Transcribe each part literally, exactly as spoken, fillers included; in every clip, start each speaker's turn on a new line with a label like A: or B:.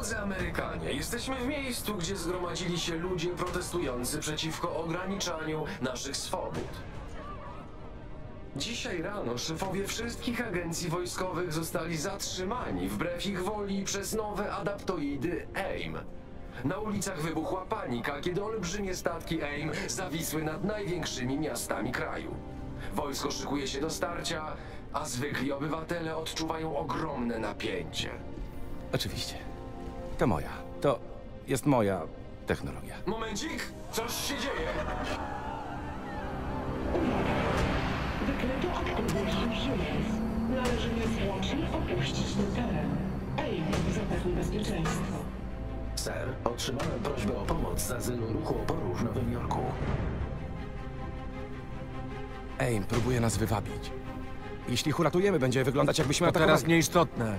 A: Drodzy Amerykanie, jesteśmy w miejscu, gdzie zgromadzili się ludzie protestujący przeciwko ograniczaniu naszych swobód. Dzisiaj rano szefowie wszystkich agencji wojskowych zostali zatrzymani wbrew ich woli przez nowe adaptoidy AIM. Na ulicach wybuchła panika, kiedy olbrzymie statki AIM zawisły nad największymi miastami kraju. Wojsko szykuje się do starcia, a zwykli obywatele odczuwają ogromne napięcie.
B: Oczywiście. To moja. To jest moja technologia.
A: Momencik, coś się dzieje.
C: Wykryto aktywność żywiołów. Należy niezwłocznie opuścić ten teren. AIM zapewni bezpieczeństwo.
D: Sir, otrzymałem prośbę o pomoc z azylu ruchu oporu w Nowym Jorku.
B: AIM próbuje nas wywabić. Jeśli ich uratujemy, będzie wyglądać, jakbyśmy
E: To
B: atakowali.
E: teraz nieistotne.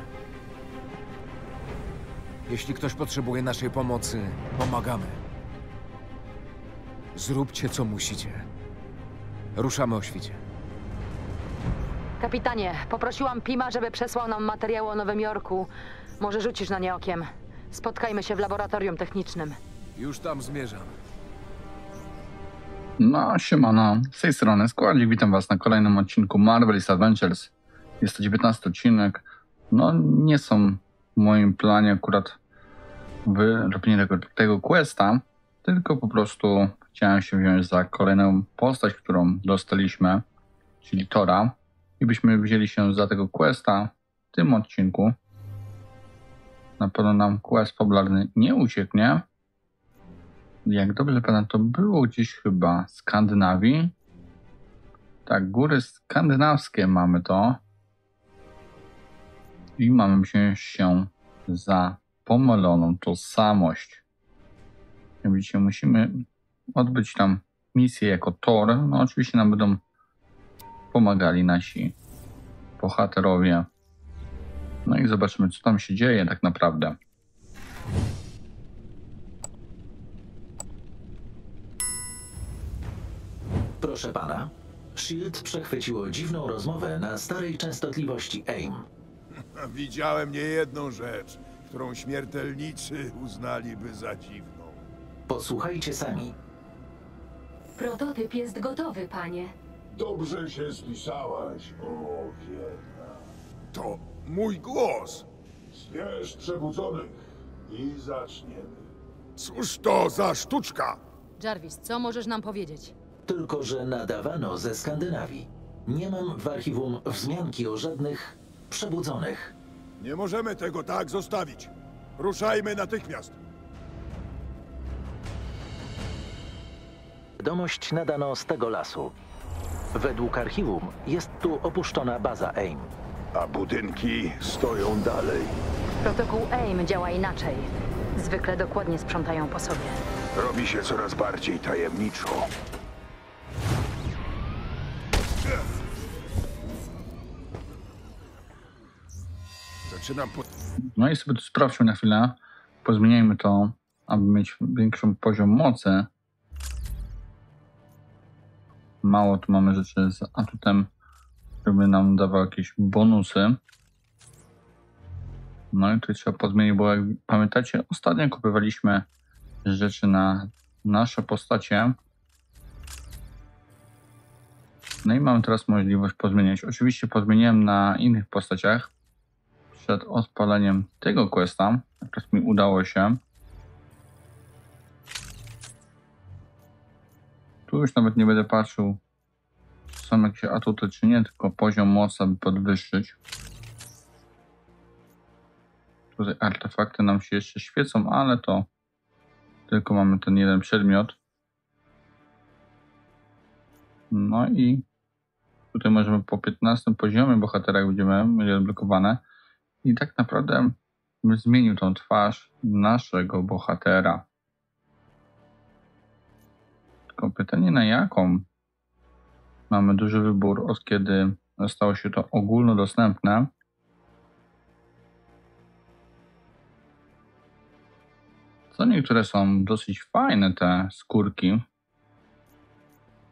E: Jeśli ktoś potrzebuje naszej pomocy, pomagamy. Zróbcie, co musicie. Ruszamy o świcie.
F: Kapitanie, poprosiłam Pima, żeby przesłał nam materiały o Nowym Jorku. Może rzucisz na nie okiem. Spotkajmy się w laboratorium technicznym.
E: Już tam zmierzam.
G: No, siemano, z tej strony Składzik, witam was na kolejnym odcinku Marvel's Adventures. Jest to dziewiętnasty odcinek. No, nie są w moim planie akurat wyrobienie tego, tego questa, tylko po prostu chciałem się wziąć za kolejną postać, którą dostaliśmy, czyli Tora, i byśmy wzięli się za tego questa w tym odcinku. Na pewno nam quest popularny nie ucieknie. Jak dobrze pamiętam, to było gdzieś chyba w Skandynawii. Tak, góry skandynawskie mamy to. I mamy wziąć się za pomyloną tożsamość. Jak widzicie, musimy odbyć tam misję jako Thor. No oczywiście nam będą pomagali nasi bohaterowie. No i zobaczymy, co tam się dzieje tak naprawdę.
D: Proszę pana, Shield przechwyciło dziwną rozmowę na starej częstotliwości AIM.
H: Widziałem niejedną rzecz, którą śmiertelnicy uznaliby za dziwną.
D: Posłuchajcie sami.
I: Prototyp jest gotowy, panie.
H: Dobrze się spisałaś, o wierna. To mój głos. Zbierz przebudzonych i zaczniemy. Cóż to za sztuczka?
F: Jarvis, co możesz nam powiedzieć?
D: Tylko że nadawano ze Skandynawii. Nie mam w archiwum wzmianki o żadnych przebudzonych.
H: Nie możemy tego tak zostawić. Ruszajmy natychmiast.
D: Wiadomość nadano z tego lasu. Według archiwum jest tu opuszczona baza AIM.
H: A budynki stoją dalej.
F: Protokół AIM działa inaczej. Zwykle dokładnie sprzątają po sobie.
H: Robi się coraz bardziej tajemniczo. Zaczynam po...
G: No i sobie tu sprawdźmy na chwilę. Pozmieniajmy to, aby mieć większą poziom mocy. Mało tu mamy rzeczy z atutem, żeby nam dawał jakieś bonusy. No i tutaj trzeba pozmienić, bo jak pamiętacie, ostatnio kupowaliśmy rzeczy na nasze postacie. No i mamy teraz możliwość pozmieniać. Oczywiście pozmieniłem na innych postaciach przed odpaleniem tego questa. Teraz mi udało się. Tu już nawet nie będę patrzył, czy są jakieś atuty, czy nie, tylko poziom mocy, aby podwyższyć. Tutaj artefakty nam się jeszcze świecą, ale to tylko mamy ten jeden przedmiot. No i tutaj możemy po piętnastym poziomie bohatera, jak będziemy, będzie odblokowane. I tak naprawdę bym zmienił tą twarz naszego bohatera. Tylko pytanie, na jaką? Mamy duży wybór, od kiedy stało się to ogólnodostępne. Co niektóre są dosyć fajne, te skórki.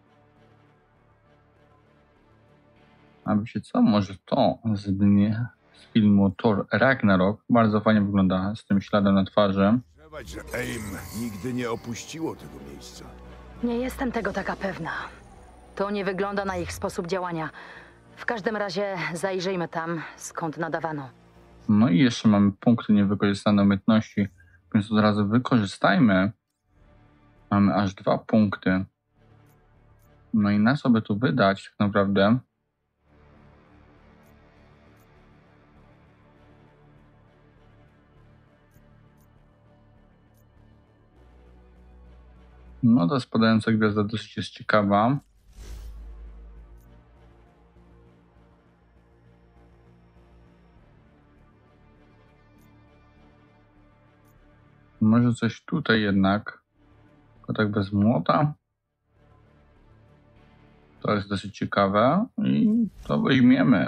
G: A wiecie co? Może to zdnie, z filmu Thor Ragnarok. Bardzo fajnie wygląda z tym śladem na twarzy.
H: Przewać, że AIM nigdy nie opuściło tego miejsca.
F: Nie jestem tego taka pewna. To nie wygląda na ich sposób działania. W każdym razie zajrzyjmy tam, skąd nadawano.
G: No i jeszcze mamy punkty niewykorzystane umiejętności, więc od razu wykorzystajmy. Mamy aż dwa punkty. No i na co by tu wydać tak naprawdę? No ta spadająca gwiazda dosyć jest ciekawa. Może coś tutaj jednak, tylko tak bez młota. To jest dosyć ciekawe i to weźmiemy.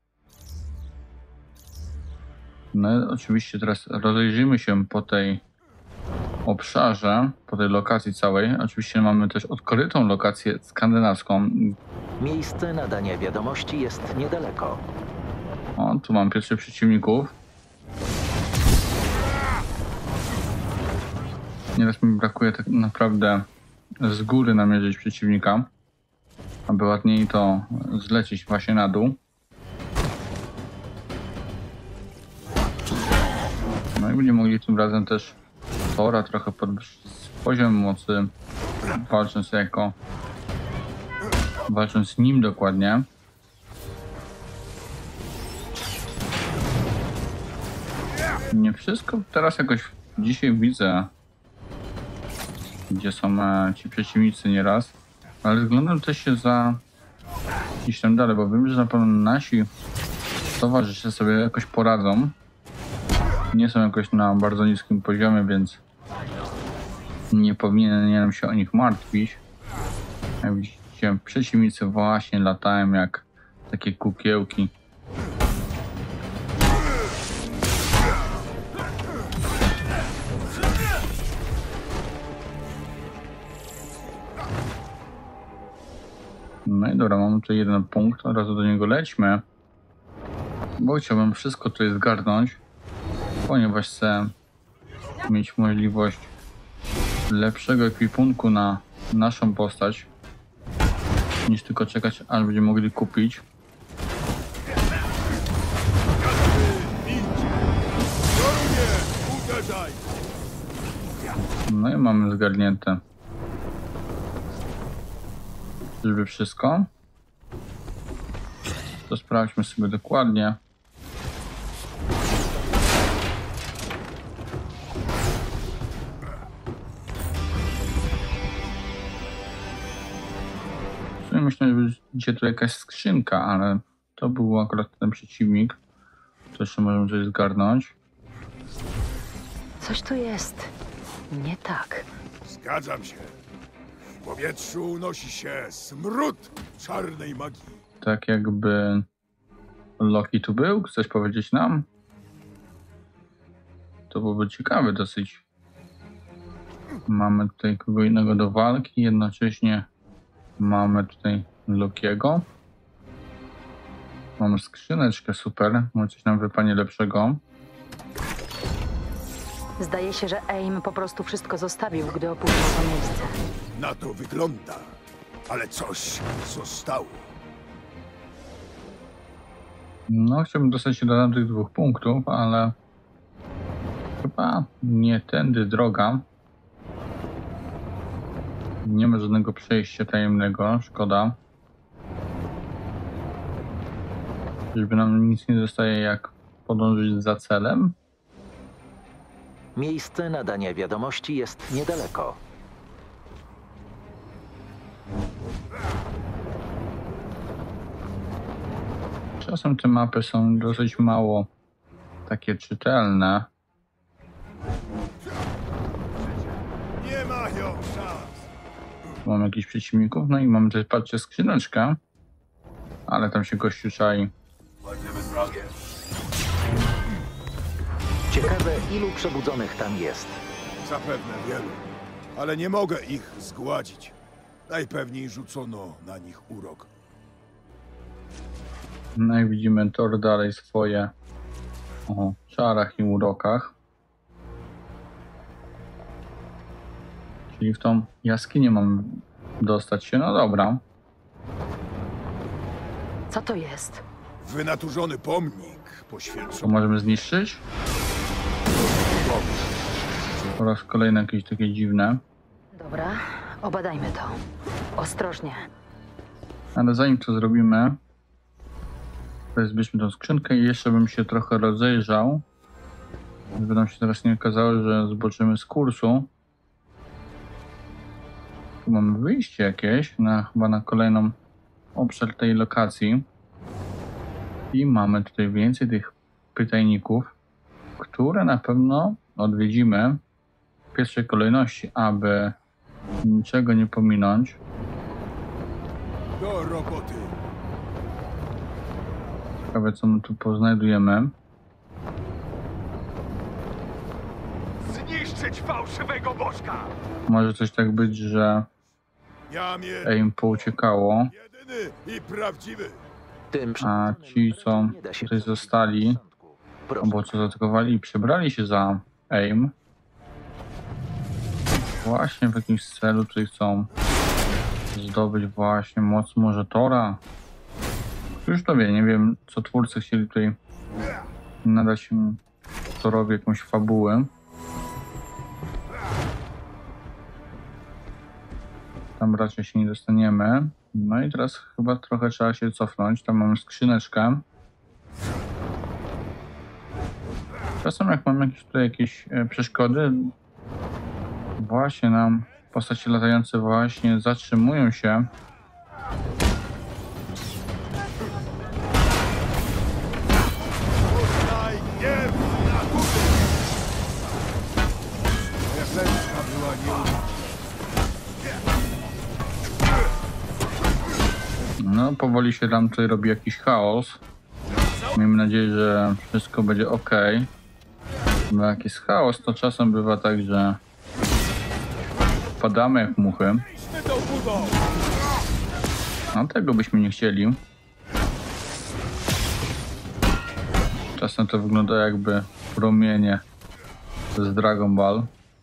G: No oczywiście teraz rozejrzymy się po tej obszarze, po tej lokacji całej. Oczywiście mamy też odkrytą lokację skandynawską.
D: Miejsce nadania wiadomości jest niedaleko.
G: O, tu mam pierwszych przeciwników. Nieraz mi brakuje tak naprawdę z góry namierzyć przeciwnika, aby ładniej to zlecić właśnie na dół. No i będziemy mogli tym razem też Thora trochę podwyższyć poziom mocy, walcząc jako walcząc z nim dokładnie. Nie wszystko teraz jakoś dzisiaj widzę, gdzie są e, ci przeciwnicy nieraz, ale wyglądam też się za gdzieś tam dalej, bo wiem, że na pewno nasi towarzysze sobie jakoś poradzą. Nie są jakoś na bardzo niskim poziomie, więc nie powinienem się o nich martwić. Jak widzicie, przeciwnicy właśnie latają jak takie kukiełki. No i dobra, mamy tutaj jeden punkt, od razu do niego lećmy, bo chciałbym wszystko tutaj zgarnąć, ponieważ chcę mieć możliwość lepszego ekwipunku na naszą postać, niż tylko czekać, aż będziemy mogli kupić. No i mamy zgarnięte. Czyżby wszystko? To sprawdźmy sobie dokładnie. Myślę, że będzie tu jakaś skrzynka, ale to był akurat ten przeciwnik. To jeszcze możemy coś zgarnąć.
F: Coś tu jest nie tak.
H: Zgadzam się. W powietrzu unosi się smród czarnej magii.
G: Tak jakby Loki tu był? Chcesz powiedzieć nam? To byłoby ciekawe dosyć. Mamy tutaj kogo innego do walki, jednocześnie mamy tutaj Lokiego. Mamy skrzyneczkę, super. Może coś nam wypanie lepszego.
F: Zdaje się, że AIM po prostu wszystko zostawił, gdy opuścił to miejsce.
H: Na to wygląda, ale coś zostało.
G: No, chciałbym dostać się do tych dwóch punktów, ale chyba nie tędy droga. Nie ma żadnego przejścia tajemnego, szkoda. Żeby nam nic nie zostaje, jak podążyć za celem.
D: Miejsce nadania wiadomości jest niedaleko.
G: Czasem te mapy są dosyć mało takie czytelne.
H: Nie mają szans.
G: Mam jakichś przeciwników, no i mamy też, patrzcie, skrzyneczkę. Ale tam się gościu czai.
H: Walczymy z wrogiem.
D: Ciekawe, ilu przebudzonych tam jest.
H: Zapewne wielu, ale nie mogę ich zgładzić. Najpewniej rzucono na nich urok.
G: No i widzimy Thor dalej swoje o czarach i urokach. Czyli w tą jaskinię mam dostać się. No dobra.
F: Co to jest?
H: Wynaturzony pomnik
G: To
H: poświęcony.
G: możemy zniszczyć? Po raz kolejny jakieś takie dziwne.
F: Dobra, obadajmy to. Ostrożnie.
G: Ale zanim to zrobimy, to zbierzmy tą skrzynkę i jeszcze bym się trochę rozejrzał. Żeby nam się teraz nie okazało, że zboczymy z kursu. Tu mamy wyjście jakieś, na, chyba na kolejną obszar tej lokacji. I mamy tutaj więcej tych pytajników, które na pewno odwiedzimy w pierwszej kolejności, aby niczego nie pominąć.
H: Do roboty.
G: Ciekawe, co my tu poznajdujemy.
H: Zniszczyć fałszywego bożka!
G: Może coś tak być, że
H: Jam jest
G: im pouciekało,
H: jedyny i prawdziwy.
D: Tym
G: a ci, co
D: nie da się
G: tutaj zostali,
D: Proszę.
G: albo co zaatakowali i przebrali się za AIM, właśnie w jakimś celu tutaj chcą zdobyć właśnie moc może Tora. Już to wie, nie wiem, co twórcy chcieli tutaj nadać Torowi jakąś fabułę. Tam raczej się nie dostaniemy. No i teraz chyba trochę trzeba się cofnąć. Tam mamy skrzyneczkę. Czasem jak mam jakieś tutaj jakieś e, przeszkody, właśnie nam postacie latające właśnie zatrzymują się.
H: Tutaj nie na górę. Moja klęska była nieunikniona.
G: No, powoli się tam tutaj robi jakiś chaos. Miejmy nadzieję, że wszystko będzie ok. Bo jak jest chaos, to czasem bywa tak, że padamy jak muchy.
H: Idźmy tą budą!
G: A tego byśmy nie chcieli. Czasem to wygląda jakby promienie z Dragon Ball.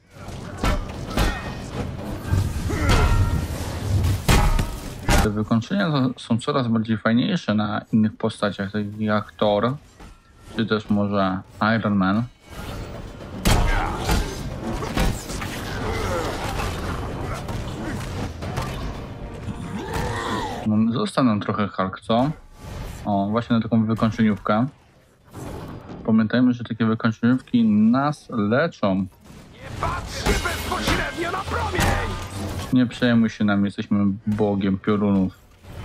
G: Te wykończenia są coraz bardziej fajniejsze na innych postaciach, takich jak Thor, czy też może Iron Man. No, został nam trochę Hulk, co? O, właśnie na taką wykończeniówkę. Pamiętajmy, że takie wykończeniówki nas leczą.
H: Bezpośrednio na promień!
G: Nie przejmuj się nami, jesteśmy bogiem piorunów.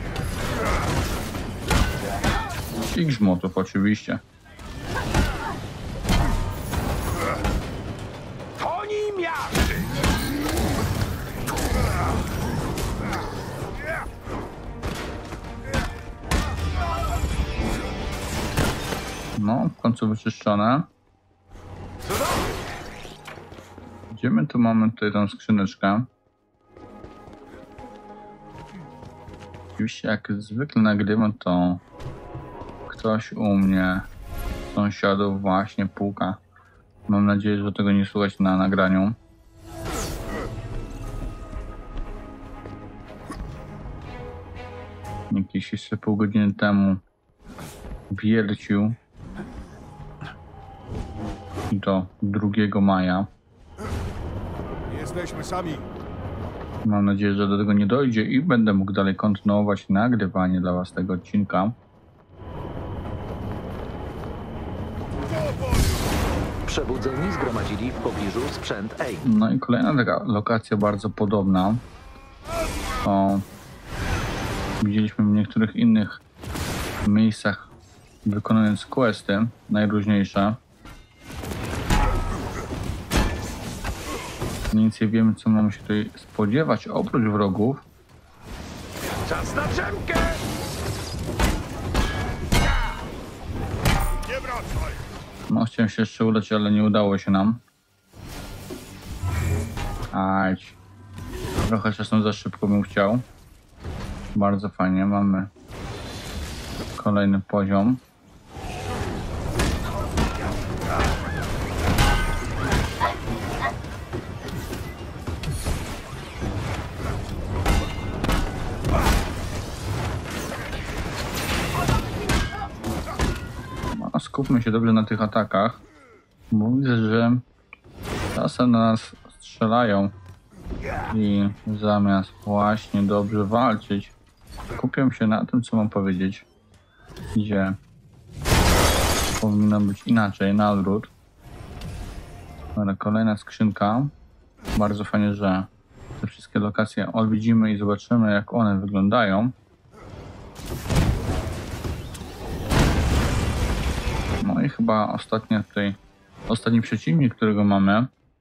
G: I grzmotów oczywiście.
H: To nim miażdżyć!
G: No, w końcu wyczyszczone. Gdzie my tu mamy tutaj tą skrzyneczkę? Oczywiście jak zwykle nagrywam, to ktoś u mnie z sąsiadów właśnie puka. Mam nadzieję, że tego nie słychać na nagraniu. Jakieś jeszcze pół godziny temu wiercił. I to drugiego maja.
H: Jesteśmy sami.
G: Mam nadzieję, że do tego nie dojdzie i będę mógł dalej kontynuować nagrywanie dla was tego odcinka.
D: Przebudzeni zgromadzili w pobliżu sprzęt AIM.
G: No i kolejna taka lokacja bardzo podobna. O, widzieliśmy w niektórych innych miejscach, wykonując questy najróżniejsze. Mniej więcej wiemy, co mamy się tutaj spodziewać oprócz wrogów.
H: Czas na drzemkę! Nie wracaj!
G: No, chciałem się jeszcze udać, ale nie udało się nam. Ajdź. Trochę czasem za szybko bym chciał. Bardzo fajnie, mamy kolejny poziom. skupmy się dobrze na tych atakach, bo widzę, że czasem na nas strzelają i zamiast właśnie dobrze walczyć, skupiam się na tym, co mam powiedzieć, gdzie powinno być inaczej, na odwrót. Dobra, kolejna skrzynka. Bardzo fajnie, że te wszystkie lokacje odwiedzimy i zobaczymy, jak one wyglądają. No i chyba ostatnia tutaj, ostatni przeciwnik, którego mamy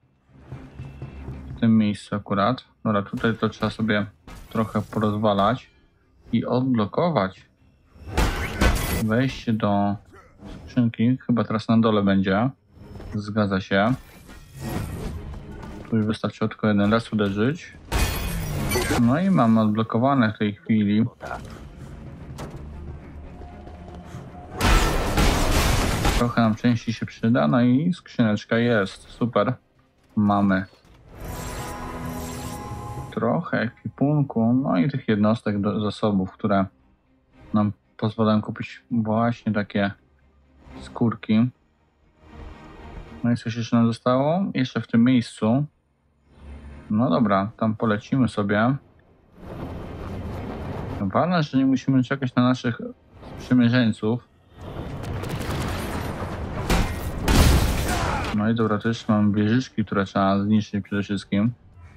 G: w tym miejscu akurat. Dobra, tutaj to trzeba sobie trochę porozwalać i odblokować wejście do skrzynki. Chyba teraz na dole będzie. Zgadza się. Tu już wystarczy tylko jeden raz uderzyć. No i mamy odblokowane w tej chwili. Trochę nam części się przyda, no i skrzyneczka jest. Super. Mamy trochę ekwipunku, no i tych jednostek do zasobów, które nam pozwalają kupić właśnie takie skórki. No i coś jeszcze nam zostało? Jeszcze w tym miejscu. No dobra, tam polecimy sobie. Ważne, że nie musimy czekać na naszych sprzymierzeńców. No i dobra, też mam wieżyczki, które trzeba zniszczyć przede wszystkim.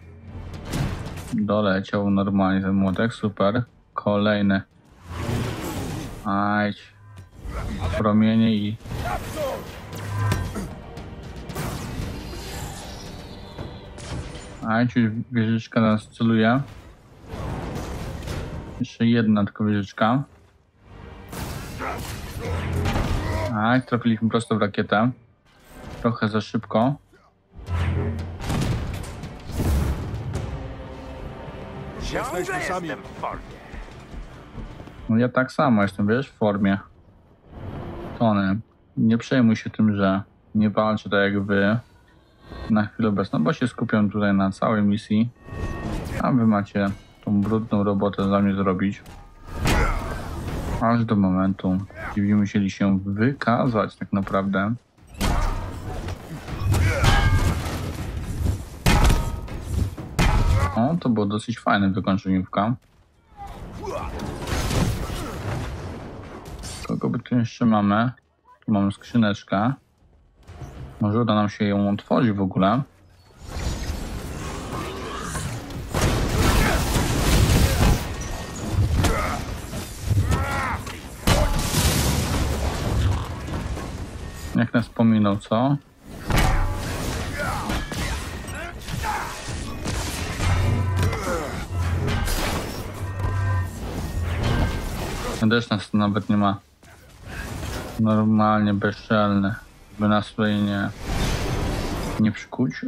G: Doleciał normalnie ten młotek, super. Kolejny. Ajdź. Promienie i... Ajdź, już wieżyczka nas celuje. Jeszcze jedna tylko wieżyczka. Ajdź, trafiliśmy prosto w rakietę. Trochę za szybko.
H: Jesteśmy sami.
G: No ja tak samo jestem, wiesz, w formie. Tony, nie przejmuj się tym, że nie walczę tak jak wy na chwilę obecną, bo się skupiam tutaj na całej misji, a wy macie tą brudną robotę dla mnie zrobić. Aż do momentu, gdzie będziemy musieli się wykazać tak naprawdę. O, to było dosyć fajne wykończeniówka. Kogo by tu jeszcze mamy? Tu mamy skrzyneczkę. Może uda nam się ją otworzyć w ogóle. Jak nas pominął, co? Też nas nawet nie ma normalnie bezczelny, by nas tutaj nie, nie przykuć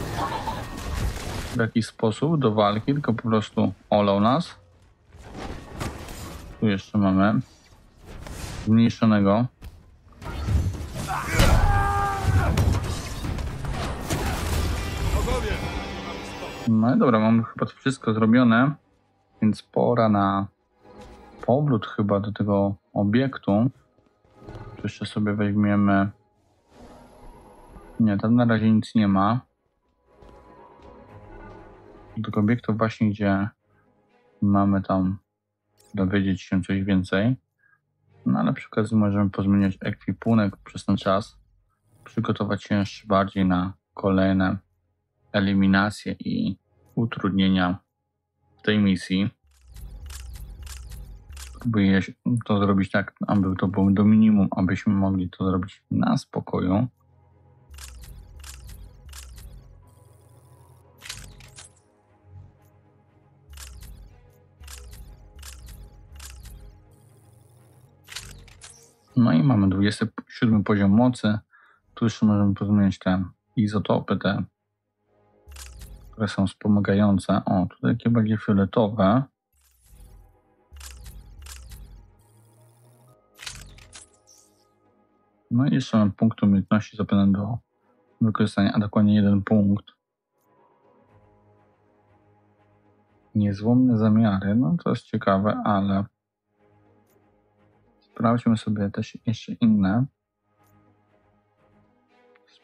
G: w jakiś sposób do walki, tylko po prostu olał nas. Tu jeszcze mamy zmniejszonego. No i dobra, mamy chyba to wszystko zrobione, więc pora na powrót chyba do tego obiektu. Tu jeszcze sobie weźmiemy... Nie, tam na razie nic nie ma. Do tego obiektu właśnie, gdzie mamy tam dowiedzieć się coś więcej. No ale przy okazji możemy pozmieniać ekwipunek przez ten czas. Przygotować się jeszcze bardziej na kolejne eliminacje i utrudnienia w tej misji. Próbuję to zrobić tak, aby to było do minimum, abyśmy mogli to zrobić na spokoju. No i mamy dwudziesty siódmy poziom mocy. Tu jeszcze możemy pozmieniać te izotopy, te, które są wspomagające. O, tutaj takie bardziej fioletowe. No i jeszcze mam punkt umiejętności zapewne do wykorzystania, a dokładnie jeden punkt. Niezłomne zamiary, no to jest ciekawe, ale sprawdźmy sobie też jeszcze inne.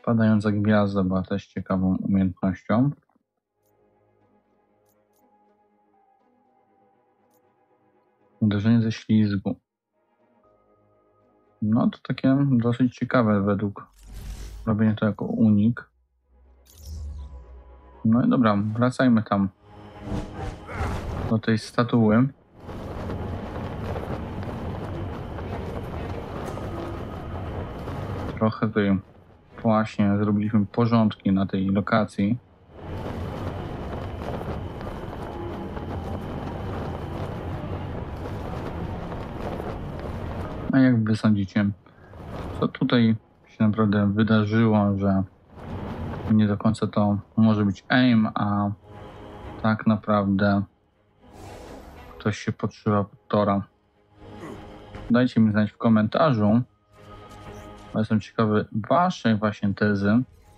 G: Spadająca gwiazda była też ciekawą umiejętnością. Uderzenie ze ślizgu. No to takie dosyć ciekawe według robienia to jako unik. No i dobra, wracajmy tam do tej statuły. Trochę tutaj właśnie zrobiliśmy porządki na tej lokacji. A jak wy sądzicie, co tutaj się naprawdę wydarzyło, że nie do końca to może być aim, a tak naprawdę ktoś się podszywa pod Tora? Dajcie mi znać w komentarzu, bo jestem ciekawy waszej właśnie tezy.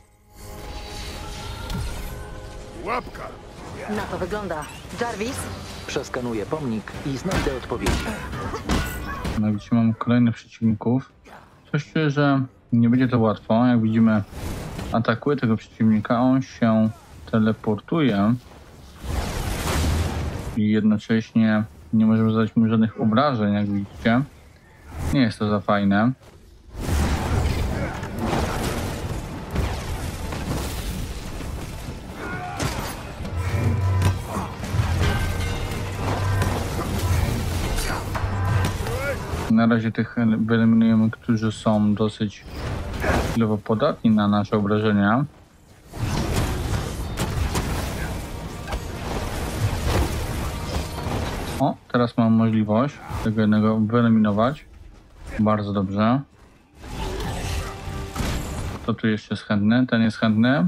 H: Łapka!
F: Na to wygląda. Jarvis?
D: Przeskanuję pomnik i znajdę odpowiedzi.
G: No widzicie, mamy kolejnych przeciwników. Coś czuję, że nie będzie to łatwo. Jak widzimy, atakuje tego przeciwnika, on się teleportuje i jednocześnie nie możemy zadać mu żadnych obrażeń, jak widzicie. Nie jest to za fajne. Na razie tych wyeliminujemy, którzy są dosyć chwilowo podatni na nasze obrażenia. O, teraz mam możliwość tego jednego wyeliminować. Bardzo dobrze. Kto tu jeszcze jest chętny? Ten jest chętny.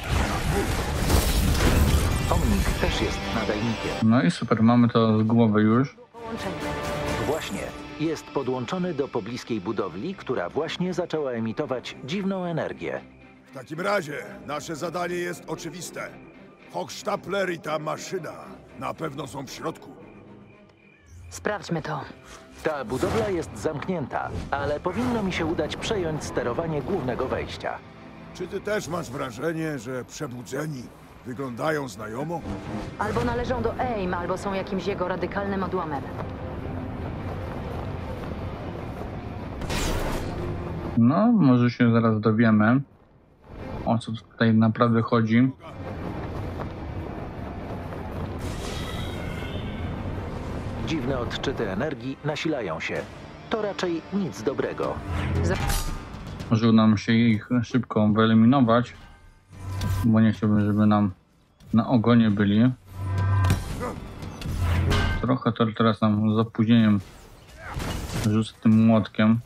D: Pomnik też jest nadajnikiem.
G: No i super, mamy to z głowy już.
F: Połączenie.
D: Właśnie. Jest podłączony do pobliskiej budowli, która właśnie zaczęła emitować dziwną energię.
H: W takim razie nasze zadanie jest oczywiste. Hochstapler i ta maszyna na pewno są w środku.
F: Sprawdźmy to.
D: Ta budowla jest zamknięta, ale powinno mi się udać przejąć sterowanie głównego wejścia.
H: Czy ty też masz wrażenie, że przebudzeni wyglądają znajomo?
F: Albo należą do AIM, albo są jakimś jego radykalnym odłamem.
G: No, może się zaraz dowiemy, o co tutaj naprawdę chodzi.
D: Dziwne odczyty energii nasilają się. To raczej nic dobrego.
G: Może uda nam się ich szybko wyeliminować, bo nie chciałbym, żeby nam na ogonie byli. Trochę to teraz nam z opóźnieniem rzucę tym młotkiem.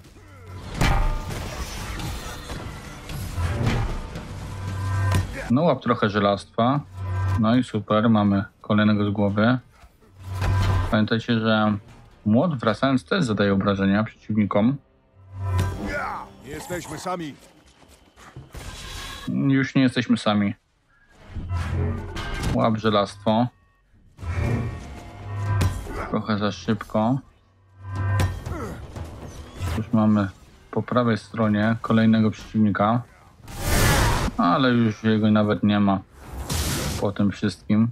G: No łap trochę żelastwa. No i super, mamy kolejnego z głowy. Pamiętajcie, że młot wracając też zadaje obrażenia przeciwnikom.
H: Nie jesteśmy sami.
G: Już nie jesteśmy sami. Łap żelastwo. Trochę za szybko. Już mamy po prawej stronie kolejnego przeciwnika. Ale już jego nawet nie ma po tym wszystkim.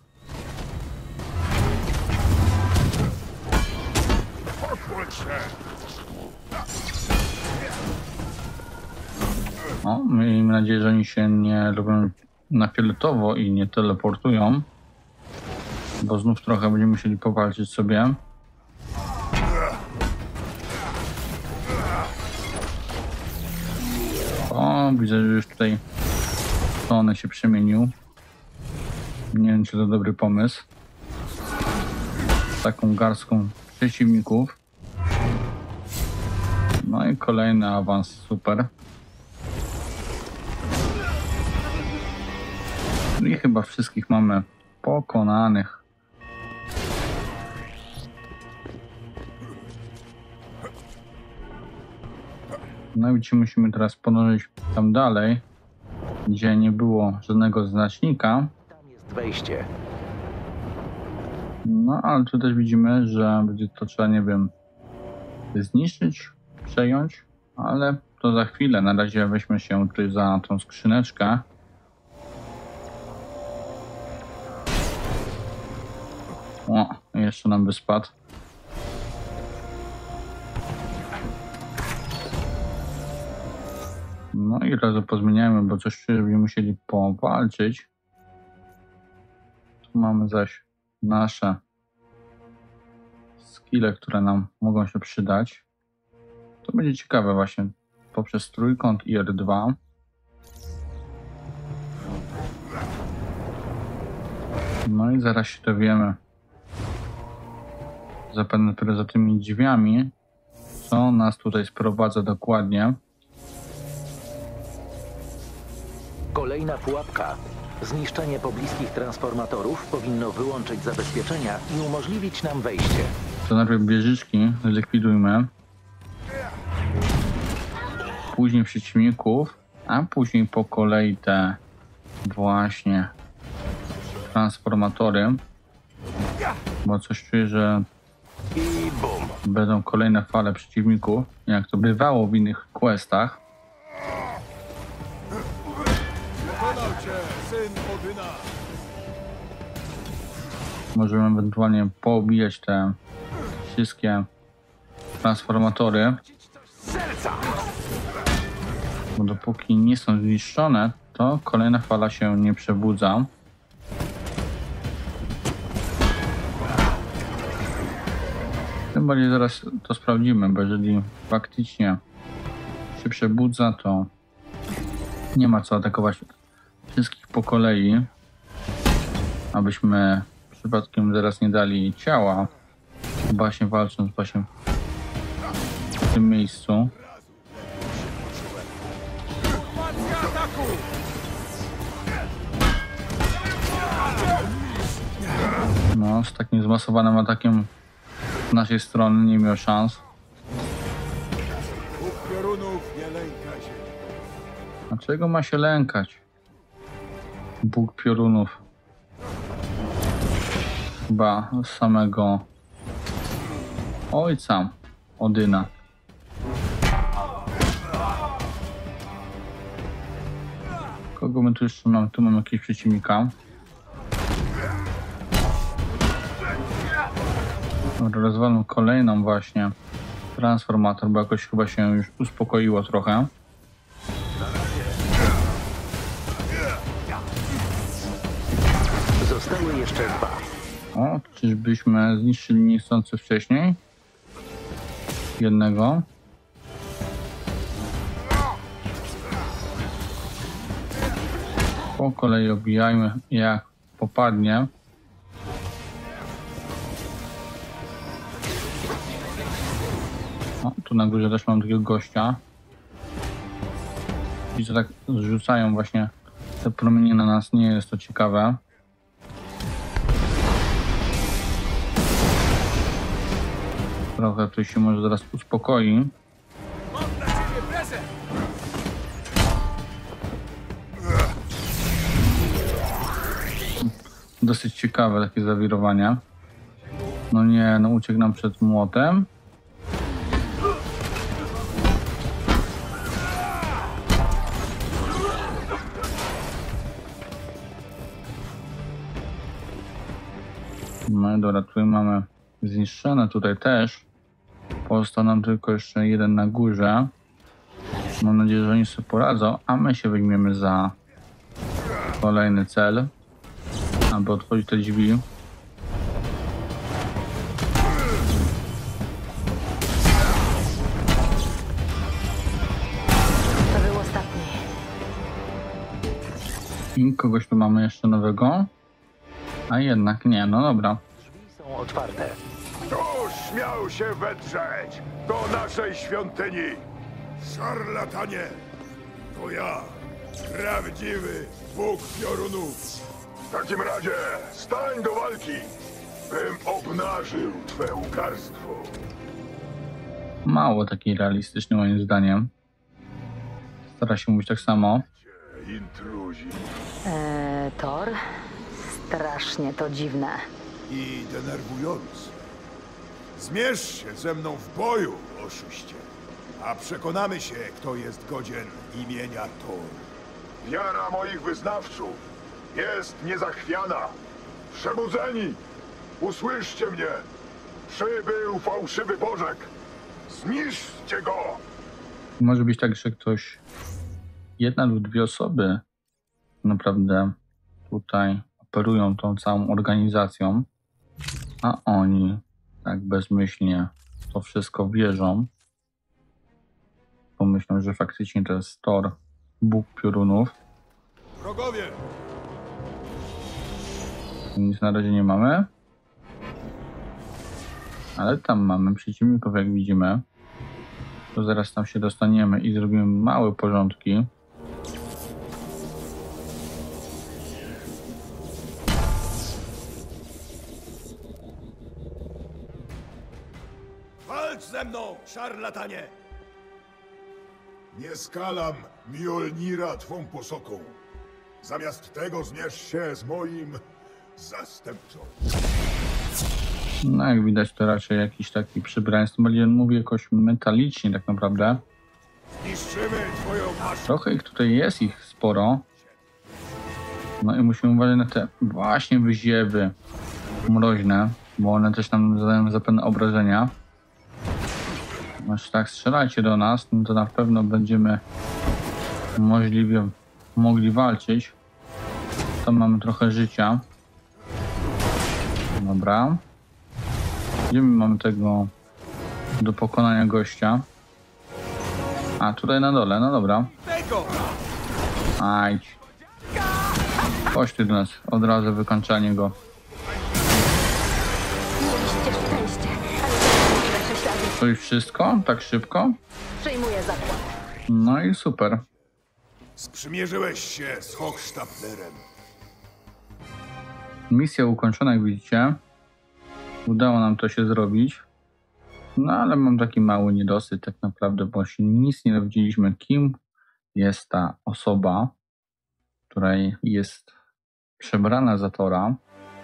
G: O, miejmy nadzieję, że oni się nie robią na fioletowo i nie teleportują, bo znów trochę będziemy musieli powalczyć sobie. O, widzę, że już tutaj Tony się przemienił. Nie wiem, czy to dobry pomysł. Z taką garstką przeciwników. No i kolejny awans, super. I chyba wszystkich mamy pokonanych. No i widzicie, musimy teraz podążyć tam dalej, gdzie nie było żadnego znacznika.
D: Tam jest wejście.
G: No ale tu też widzimy, że będzie to trzeba, nie wiem, zniszczyć, przejąć, ale to za chwilę. Na razie weźmy się tutaj za tą skrzyneczkę. O, jeszcze nam by spadł. No i razu pozmieniajmy, bo coś czuję, że będziemy musieli powalczyć. Tu mamy zaś nasze skille, które nam mogą się przydać. To będzie ciekawe właśnie poprzez trójkąt i R dwa. No i zaraz się dowiemy zapewne które za tymi drzwiami, co nas tutaj sprowadza dokładnie.
D: Kolejna pułapka. Zniszczenie pobliskich transformatorów powinno wyłączyć zabezpieczenia i umożliwić nam wejście.
G: To najpierw wieżyczki zlikwidujmy. Później przeciwników, a później po kolei te właśnie transformatory. Bo coś czuję, że będą kolejne fale przeciwników, jak to bywało w innych questach. Możemy ewentualnie poobijać te wszystkie transformatory. Bo dopóki nie są zniszczone, to kolejna fala się nie przebudza. Tym bardziej zaraz to sprawdzimy, bo jeżeli faktycznie się przebudza, to nie ma co atakować wszystkich po kolei, abyśmy przypadkiem zaraz nie dali ciała, właśnie walcząc właśnie w tym miejscu. No, z takim zmasowanym atakiem z naszej strony nie miał szans. A czego ma się lękać? Bóg piorunów. Chyba samego ojca Odyna. Kogo my tu jeszcze mamy? Tu mamy jakiegoś przeciwnika. Rozwalę kolejną właśnie transformator, bo jakoś chyba się już uspokoiło trochę.
D: Zostały jeszcze dwa.
G: O, czyżbyśmy zniszczyli niechcący wcześniej? Jednego. Po kolei obijajmy jak popadnie. O, tu na górze też mam takiego gościa. I że tak zrzucają właśnie te promienie na nas, nie jest to ciekawe. Trochę to się może zaraz uspokoi. Dosyć ciekawe takie zawirowania. No nie, no uciekł nam przed młotem. No i dobra, tutaj mamy zniszczone, tutaj też. Pozostał nam tylko jeszcze jeden na górze. Mam nadzieję, że oni sobie poradzą, a my się weźmiemy za kolejny cel, aby otworzyć te drzwi.
F: To był ostatni.
G: I kogoś tu mamy jeszcze nowego. A jednak nie, no dobra.
D: Drzwi są otwarte.
H: Kto śmiał się wedrzeć do naszej świątyni? Szarlatanie! To ja, prawdziwy Bóg piorunów. W takim razie stań do walki, bym obnażył twe łkarstwo.
G: Mało taki realistyczny moim zdaniem. Stara się mówić tak samo.
H: Intruzi.
F: Eee, Thor? Strasznie to dziwne.
H: I denerwujący. Zmierz się ze mną w boju, oszuście. a przekonamy się, kto jest godzien imienia Thor.
J: Wiara moich wyznawców jest niezachwiana. Przebudzeni! Usłyszcie mnie! Przybył fałszywy Bożek! Zniszczcie go!
G: Może być tak, że ktoś, jedna lub dwie osoby naprawdę tutaj operują tą całą organizacją, a oni tak bezmyślnie to wszystko wierzą. Pomyślą, że faktycznie to jest Thor, Bóg piorunów.
H: Wrogowie!
G: Nic na razie nie mamy. Ale tam mamy przeciwników, jak widzimy. To zaraz tam się dostaniemy i zrobimy małe porządki.
H: Walcz ze mną, szarlatanie! Nie skalam Mjolnira twą posoką. Zamiast tego zmierz się z moim zastępcą.
G: No jak widać, to raczej jakiś taki przybraństwo. Bardziej on mówi jakoś metalicznie tak naprawdę.
H: Zniszczymy twoją maszynę.
G: Trochę ich tutaj jest, ich sporo. No i musimy uważać na te właśnie wyziewy mroźne, bo one też nam zadają zapewne obrażenia. Aż tak strzelajcie do nas, no to na pewno będziemy możliwie mogli walczyć. Tam mamy trochę życia. Dobra. Gdzie my mamy tego do pokonania gościa? A, tutaj na dole, no dobra. Ajdź. Chodź ty do nas, od razu wykończanie go.
F: Mieliście szczęście, ale to nasze ślady.
G: To już wszystko? Tak szybko?
F: Przyjmuję zakład.
G: No i super.
H: Sprzymierzyłeś się z Hochstaplerem.
G: Misja ukończona, jak widzicie. Udało nam to się zrobić. No ale mam taki mały niedosyt tak naprawdę, bo się nic nie dowiedzieliśmy, kim jest ta osoba, która jest przebrana za Thora.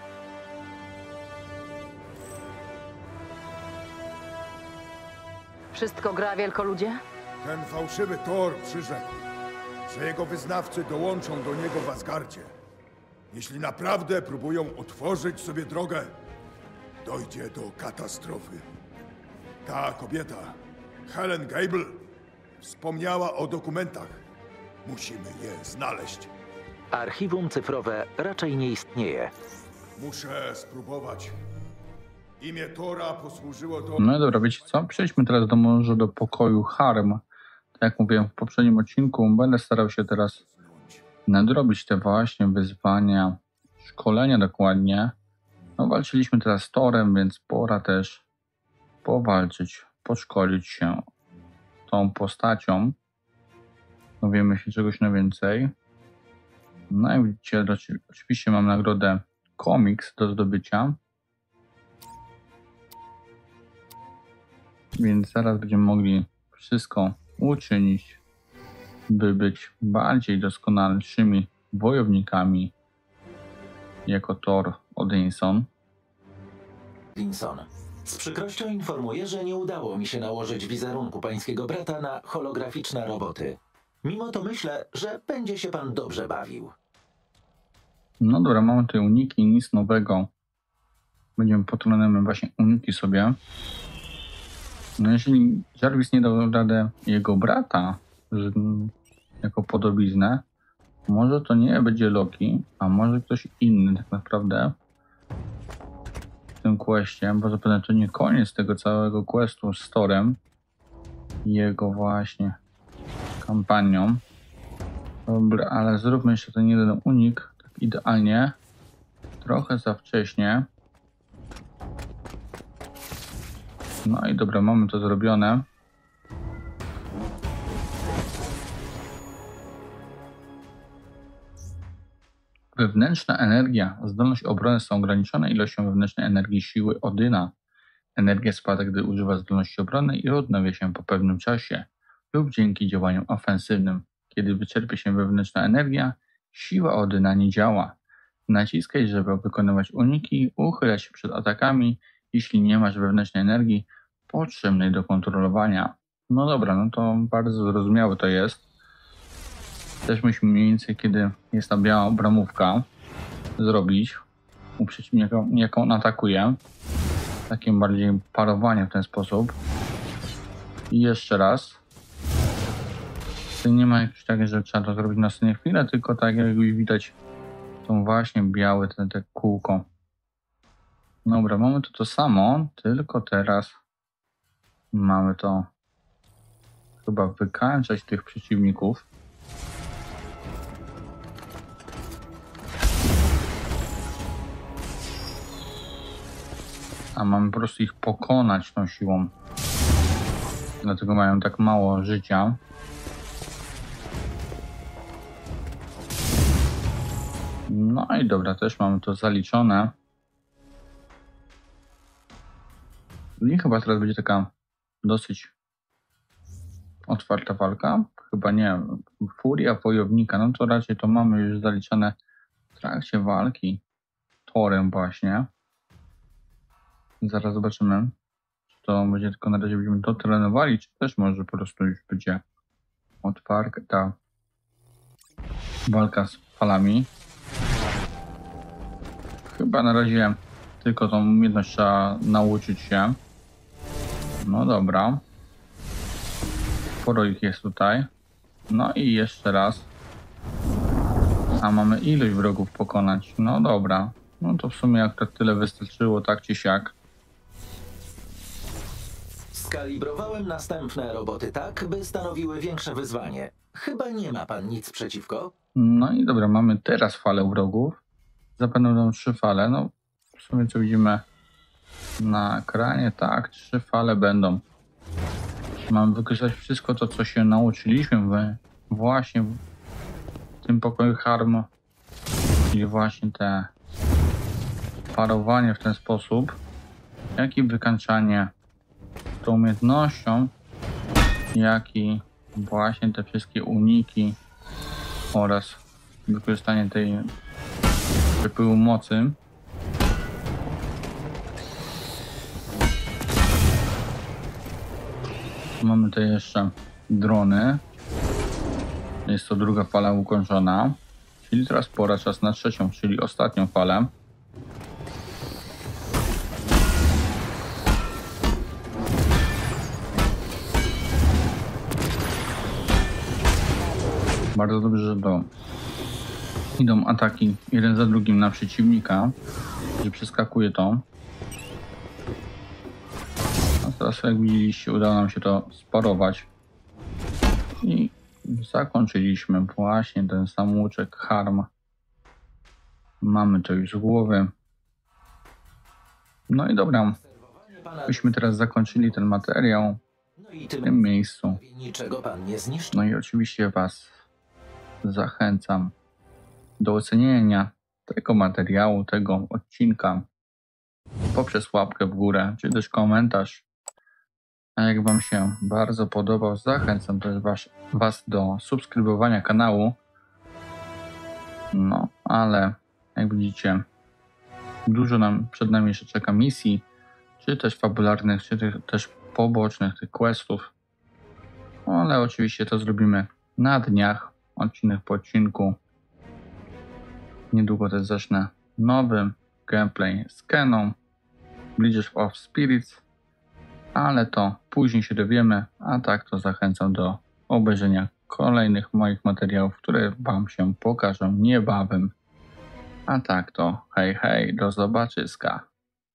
F: Wszystko gra, wielkoludzie?
H: Ten fałszywy Thor przyrzekł, że jego wyznawcy dołączą do niego w Asgardzie. Jeśli naprawdę próbują otworzyć sobie drogę, dojdzie do katastrofy. Ta kobieta, Helen Gable, wspomniała o dokumentach. Musimy je znaleźć.
D: Archiwum cyfrowe raczej nie istnieje.
H: Muszę spróbować. Imię Thora posłużyło do...
G: No dobra, wiecie co? Przejdźmy teraz do może do pokoju Harm. Tak jak mówiłem w poprzednim odcinku, będę starał się teraz nadrobić te właśnie wyzwania, szkolenia dokładnie. No walczyliśmy teraz z Thorem, więc pora też powalczyć, podszkolić się tą postacią. Dowiemy się czegoś na więcej. No i widzicie, oczywiście mam nagrodę komiks do zdobycia. Więc zaraz będziemy mogli wszystko uczynić, by być bardziej doskonalszymi wojownikami jako Thor Odinson.
D: Odinson. Z przykrością informuję, że nie udało mi się nałożyć wizerunku pańskiego brata na holograficzne roboty. Mimo to myślę, że będzie się pan dobrze bawił.
G: No dobra, mamy tutaj uniki, nic nowego. Będziemy potronemy właśnie uniki sobie. No jeżeli Jarvis nie dał radę jego brata że, jako podobiznę, może to nie będzie Loki, a może ktoś inny tak naprawdę w tym questie, bo zapewne to nie koniec tego całego questu z Thorem i jego właśnie kampanią. Dobra, ale zróbmy jeszcze ten jeden unik tak idealnie, trochę za wcześnie. No i dobra, mamy to zrobione. Wewnętrzna energia. Zdolność obrony są ograniczone ilością wewnętrznej energii siły Odyna. Energia spada, gdy używa zdolności obronnej i odnawia się po pewnym czasie lub dzięki działaniom ofensywnym. Kiedy wyczerpie się wewnętrzna energia, siła Odyna nie działa. Naciskaj, żeby wykonywać uniki, uchylać się przed atakami, jeśli nie masz wewnętrznej energii potrzebnej do kontrolowania. No dobra, no to bardzo zrozumiałe to jest. Też musimy mniej więcej, kiedy jest ta biała bramówka, zrobić u przeciwnika, jak on atakuje. Takie bardziej parowanie w ten sposób. I jeszcze raz. To nie ma jakiegoś takiego, że trzeba to zrobić na następną chwilę, tylko tak jak już widać, to właśnie białe te, te kółko. Dobra, mamy tu to samo, tylko teraz mamy to chyba wykańczać tych przeciwników. A mamy po prostu ich pokonać tą siłą. Dlatego mają tak mało życia. No i dobra, też mamy to zaliczone. I chyba teraz będzie taka dosyć otwarta walka. Chyba nie. Furia wojownika, no to raczej to mamy już zaliczone w trakcie walki torem właśnie. Zaraz zobaczymy, czy to będzie tylko na razie będziemy to trenowali, czy też może po prostu już będzie otwarta walka z falami. Chyba na razie tylko tą umiejętność trzeba nauczyć się. No dobra. Sporo ich jest tutaj. No i jeszcze raz. A mamy ilość wrogów pokonać. No dobra. No to w sumie jak tak tyle wystarczyło, tak czy siak.
D: Skalibrowałem następne roboty tak, by stanowiły większe wyzwanie. Chyba nie ma pan nic przeciwko?
G: No i dobra, mamy teraz falę wrogów. Zapewne będą trzy fale. No w sumie co widzimy na ekranie, tak, trzy fale będą. Mamy wykorzystać wszystko to, co się nauczyliśmy w, właśnie w tym pokoju Harm, czyli właśnie te parowanie w ten sposób, jak i wykańczanie tą umiejętnością, jak i właśnie te wszystkie uniki oraz wykorzystanie tej przepływu mocy. Mamy tutaj jeszcze drony. Jest to druga fala ukończona. Czyli teraz pora czas na trzecią, czyli ostatnią falę. Bardzo dobrze, że to idą ataki jeden za drugim na przeciwnika, że przeskakuje to. A teraz, jak widzieliście, udało nam się to sparować i zakończyliśmy właśnie ten samouczek Harm. Mamy to już z głowy. No i dobra, byśmy teraz zakończyli ten materiał w tym miejscu.
D: Niczego pan nie zniszczy.
G: No i oczywiście was zachęcam do ocenienia tego materiału, tego odcinka poprzez łapkę w górę, czy też komentarz. A jak wam się bardzo podobał, zachęcam też was, was do subskrybowania kanału. No, ale jak widzicie, dużo nam przed nami jeszcze czeka misji, czy też fabularnych, czy tych, też pobocznych, tych questów. No, ale oczywiście to zrobimy na dniach, odcinek po odcinku. Niedługo też zacznę nowy gameplay z Keną, Bridges of Spirits, ale to później się dowiemy, a tak to zachęcam do obejrzenia kolejnych moich materiałów, które wam się pokażą niebawem. A tak to hej hej, do zobaczyska.